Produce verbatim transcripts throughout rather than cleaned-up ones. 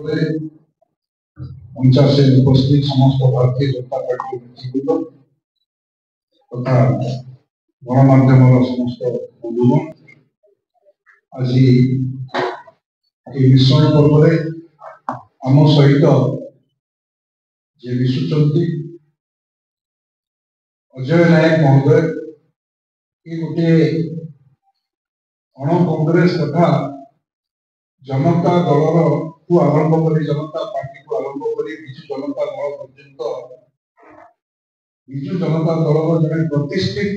पंचाशे उपस्थित समस्त भारतीय जनता पार्टी नेतृत्व तथा गणमाध्यम समस्त बंधुगण आज विषय पर्व आम सहित जे मिशुचंती अजय नायक महोदय ये गोटे अण कांग्रेस तथा जनता दलर को आरंभ कर जनता पार्टी को आरंभ कर विजु जनता दल पर्यंत विजु जनता दलर जड़े प्रतिष्ठित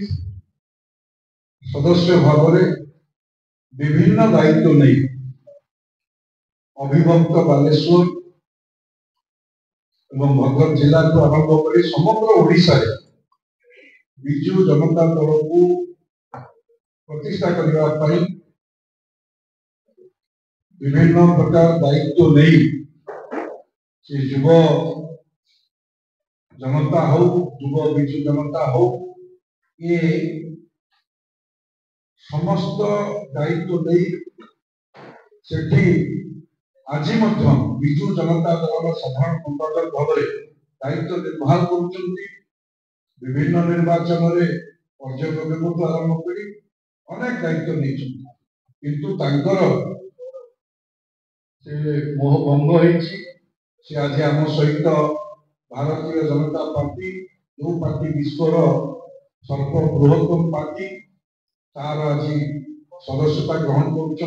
सदस्य भाव में विभिन्न दायित्व नहीं अभिभक्त बालेश्वर एवं भद्रक जिला को आरंभ कर समग्र ओडिशा विजु जनता दल को प्रतिष्ठा करने विभिन्न प्रकार दायित्व नहीं से युव जनता हो युव विजु जनता हो ये समस्त दायित्व नहीं सेठी आज विजु जनता दल साधारण संपादक भाव में दायित्व निर्वाह कर विभिन्न निर्वाचन में पर्यवेक्षक आरंभ कर अनेक दायित्व नहीं किंतु तांकर से मोह भंग से आज आम सहित भारतीय जनता पार्टी जो पार्टी विश्वर सर्वबृहत्तम पार्टी तार आज सदस्यता ग्रहण कर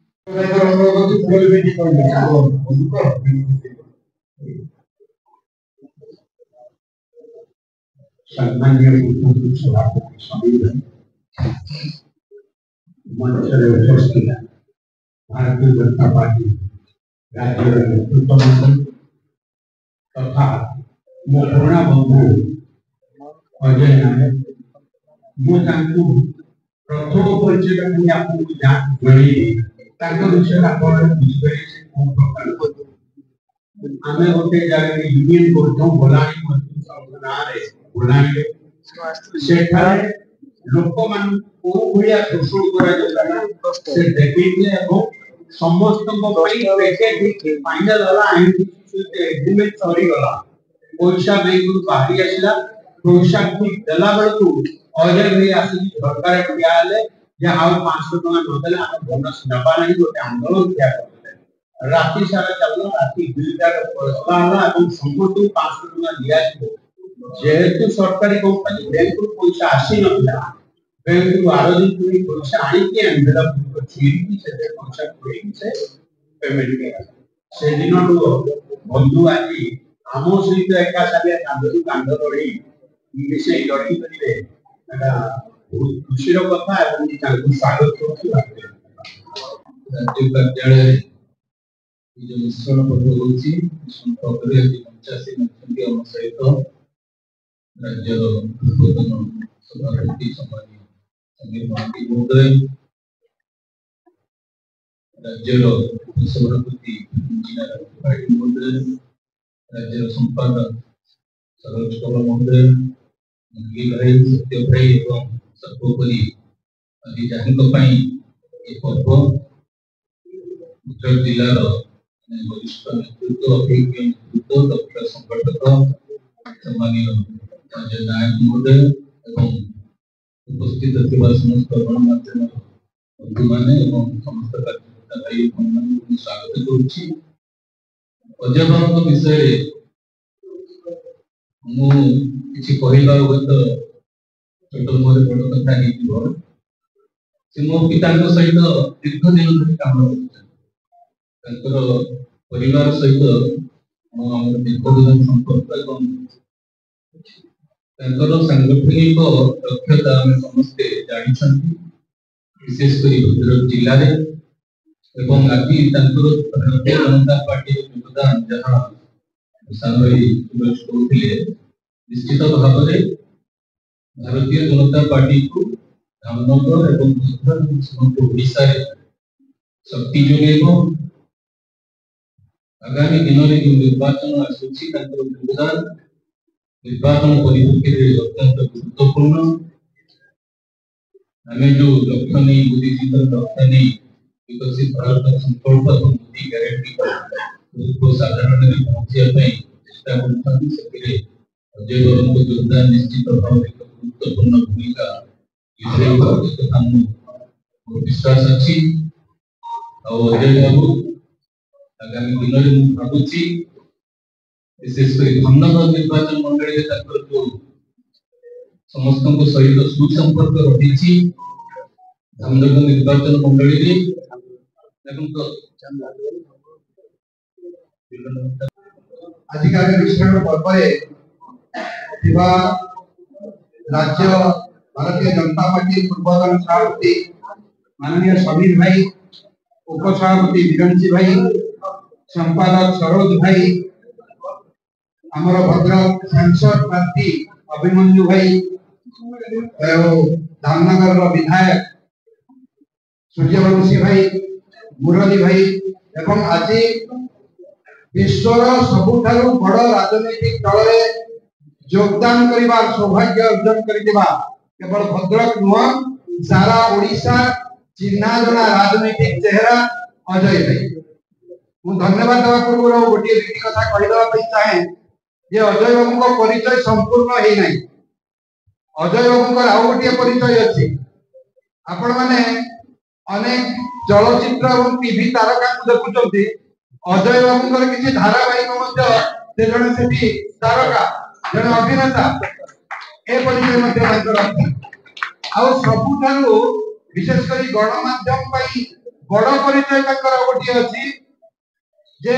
भारतीय जनता पार्टी राज्य नेतृत्व मंडल तथा मो पुराणा बंधु अजय नायक मुझे प्रथम परिचय आपको जड़ी विषय आप बुझे आम गोटे जगह यूनियन कर बोलाणी बोलाणी लोक मान शोषण कर समस्त फाइनल एग्रीमेंट सरीगला पैसा बैंक बाहरी आसला पैसा ठीक देला बेलू अजय भाई आसिक सरकार ठिया पांच सौ टका नदेले आम बोनस नवा ना गोटे आंदोलन ठिया करते राति सारा चलना राति दुईटार फैसला समस्त पांच सौ टका दिया जेहेतु सरकारी कंपनी बैंक पैसा आसी ना बैंक आर दिन पूरी पैसा आनिकी एनवेलप छुईकी से पैसा खुएकी से पेमेंट किया से दिन बंधु आज आम सहित एका सागे कांधरू कांध लड़ी मिसे लड़ी करेंगे बहुत खुशी कथा स्वागत राज्य कार्यालय जो मिश्रण पर्व होती पंचाशी आम सहित राज्य पूर्वतन सभापति सम्मानीय समीर महांती महोदय राज्य सभापति इंजीनियर त्रिपाठी महोदय राज्य संपादक सरोज कौर महोदय मंगी भाई सत्य भाई एवं सर्वोपरि आज जहां ये पर्व भद्रक जिलार वरिष्ठ नेतृत्व अभिज्ञ नेतृत्व दक्ष संगठक सम्मानीय अजय नायक महोदय एवं उपस्थित समस्त गणमाध्यम बंधु मैंने समस्त कार्यकर्ता भाई बहन स्वागत करुच्ची अजय बाबू विषय मुझे कहवा हुए तो छोट मोर बड़ कथा से मो पिता सहित दीर्घ दिन धरी कम कर परिवार सहित दीर्घ दिन संपर्क सांगठनिक दक्षता आम समस्ते जानी विशेषकर भद्रक जिले में आज भारतीय जनता पार्टी योगदान जहाँ निश्चित भाव में भारतीय जनता पार्टी को धामनगर एवं समग्र ओडिशा शक्ति जोगेब आगामी दिन में जो निर्वाचन आसूची योगदान निर्वाचन परिप्रेक्षी में अत्यंत गुरुत्वपूर्ण आम जो लक्ष्य नहीं मोदी जी लक्ष्य नहीं विकसित भारत संकल्प मोदी गारंटी को साधारण में पहुंचे चेष्टा कर अजय बाबू को योगदान निश्चित भाव एक गुरुत्वपूर्ण भूमिका विश्वास अच्छी अजय बाबू आगामी दिन में भावुची विशेषकर धामनगर निर्वाचन मंडली जो समस्त सहित सुसंपर्क रही धामनगर निर्वाचन मंडली आजिकार विश्राम पर्व राज्य भारतीय जनता पार्टी पूर्वतन सभापति माननीय समीर भाई, उपसभापति विरंची भाई, संपादक सरोज भाई, आमर भद्रक सांसद प्रार्थी अभिमन्यु भाई, धामनगर विधायक सूर्यवंशी भाई, मुरली भाई एवं आज विश्वर सबुठारु बड़ राजनैतिक दल योगदान करने सौभाग्य अर्जन करथिबा केवल भद्रक नुह सारा ओडिशा चिन्हा जना राजनैतिक चेहरा अजय भाई मु धन्यवाद देवा पूर्व गोटे दुटी कथा कहीदेवा चाहे जे अजय बाबू को परिचय संपूर्ण है नहीं। अजय बाबू को आउ गोटे परिचय अच्छी आपण माने अनेक चलचित्र और टीवी तारका को देखुचंती अजय बाबू किसी धारावाहिक जड़े से तारका जड़े अभिनेता ए परिचय सबुठारु विशेषकर गणमाध्यम बड़ परिचय गोटे अच्छी जे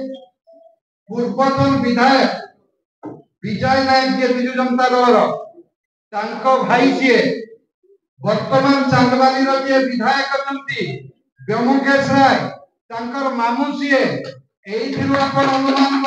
पूर्वतन विधायक विजय नायक जी विजु जनता दल भाई सी वर्तमान चांदबाली जे विधायक अच्छा व्योमकेश राय मामू सी अनुमान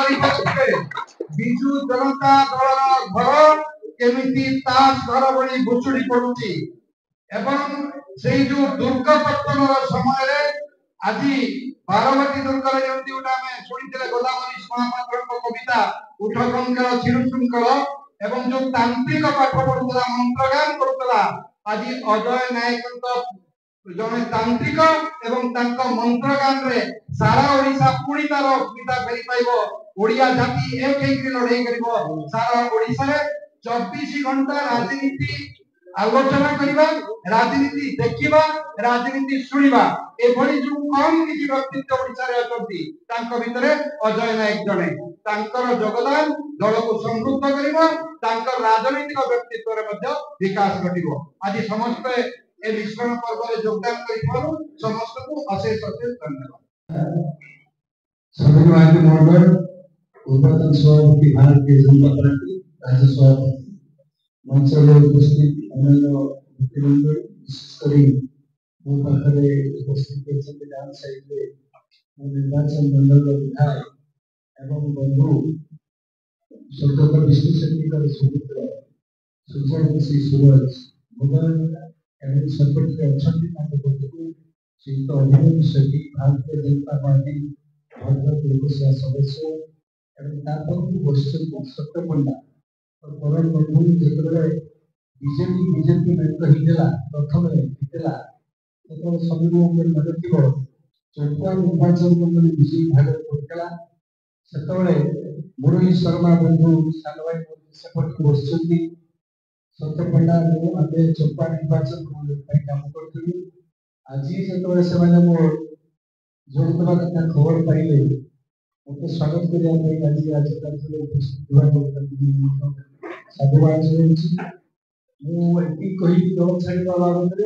विजु जनता दल घर केमिति तास घर भली भुसुड़ी पड़ुची एवं से जो दुर्ग पतन समय आज बारवाटी दुर्ग शुणी गोदावरी महापात्र कविता उठ कंकड़ छिरु शृंखल एवं जो तांत्रिक पाठ पढ़ुला मंत्रगान करुला आज अजय नायक जने तांत्रिक एवं तांको मंत्रगान रे सारा ओडिशा पुणी तार अस्मिता फेरी पाइबो ओडिया जाति एक एक लड़ाई करिबो सारा ओडिशा रे चौबीस घंटा राजनीति आलोचना करिबा राजनीति देखिबा राजनीति सुनिबा ए भली जो कम किछि व्यक्तित्व ओडिशा रे अछंती तांको भितरे अजय नायक जने तांकर योगदान दल को समृद्ध करिबो तांकर राजनीतिक व्यक्तित्व रे मध्ये विकास घटिबो आज समस्त ए विश्राम पर्व रे योगदान करिबारो समस्त को अशेष अशेष धन्यवाद। सदस्य महोदय पूर्वतन सभापति भारतीय जनता पार्टी राज्य सभापति मंच उपस्थित अन्य मुख्यमंत्री विशेषकर मो पाखे उपस्थित अच्छे डांस साइड निर्वाचन मंडल विधायक एवं बंधु स्वर्गत विष्णु शेट्टी सुपुत्र सूर्यवंशी सूरज भोदय एवं सर्वत्र अच्छा श्रीयुक्त अभिमन्यु शेट्टी भारतीय जनता पार्टी भद्रक लोकसभा सदस्य एवं बसुंत सत्य पंडा और परम बंधु जो बीजेपी बीजेपी मेट प्रथम जीतला तो सभी मन थी चौथा निर्वाचन मंडली विजयी भाग पड़ता से मुरली शर्मा बंधु सान भाई सेपट बस सत्य पंडा आगे चौपा निर्वाचन मंडली काम करूँ आज जो जोड़वा कथा खबर पाइले मत स्वागत करने आज राज्य उपस्थित साधुवाद मुझे कही दल छाड़ा बाबद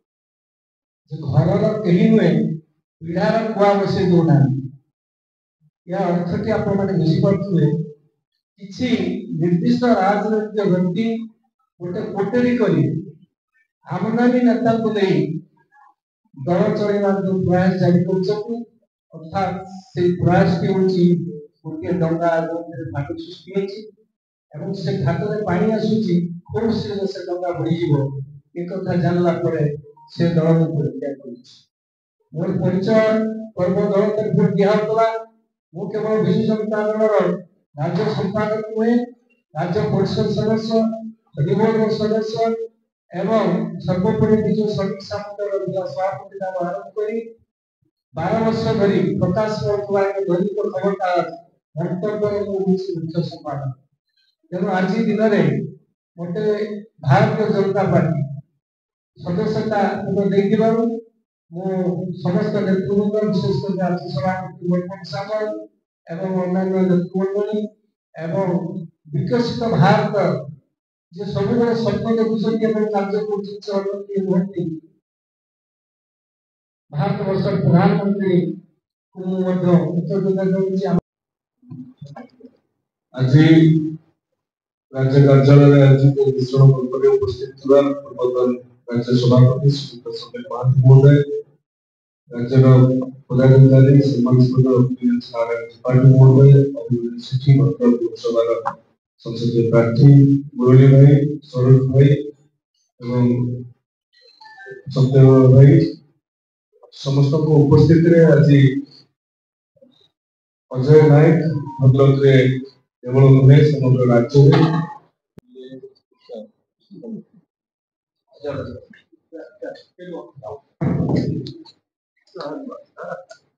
घर कहीं नुहे पीढ़ार कुआ बसई दौना या अर्थ की आप बुझीपे कि निर्दिष्ट राजनैतिक व्यक्ति गोटे कोटेरी कर आमदानी नेता को नहीं दल चलवा जो प्रयास जारी कर अर्थात से प्रयास टी हूँ गोटे डंगा घाट सृष्टि से घाट में पानी आसूची खूब शीघ्र से डंगा बुड़ीज एक जानला से दल में प्रतिज्ञा कर मोर परिचय पर्व दल तरफ दिहला मु केवल विजु जनता दल राज्य संपादक नुहे राज्य परिषद सदस्य रिबोर्ड सदस्य एवं सर्वोपरि विजु श्रमिक सामंतर सभापति आरंभ कर बारह वर्ष धरी प्रकाश करथुवा एक दैनिक खबरकागज मन्तव्य मुख्य संपादक तेणु आज दिन में मते भारतीय जनता पार्टी सदस्यता देथिबारु मो समस्त नेतृवृंद विशेषकर राज्य सभापति मोहन सामल एवं अन्यान्य नेतृमंडली एवं विकसित भारत जे सबुबले स्वप्न देखुଛନ୍ତି ଏବଂ କାର୍ଯ୍ୟ କରୁଛନ୍ତି नुहति भारत वर्ष प्रधानमंत्री को ମଧ୍ୟ कृतज्ञता କରୁଛି। आज राज्य कार्यालय आयोजित मिश्रण पर्व उपस्थित थिबा पूर्वतन राज्य सभापति श्रीयुत समीर महांती महोदय राज्य पदाधिकारी सम्मानित पार्टी महोदय अभिनंदन सेठी भक्त लोकसभा संसदीय प्रार्थी मुरली भाई सरोज भाई एवं सत्यदेव भाई समस्त को उपस्थित रे आज अजय नायक भद्रक रे केवल नुहे समग्र राज्य में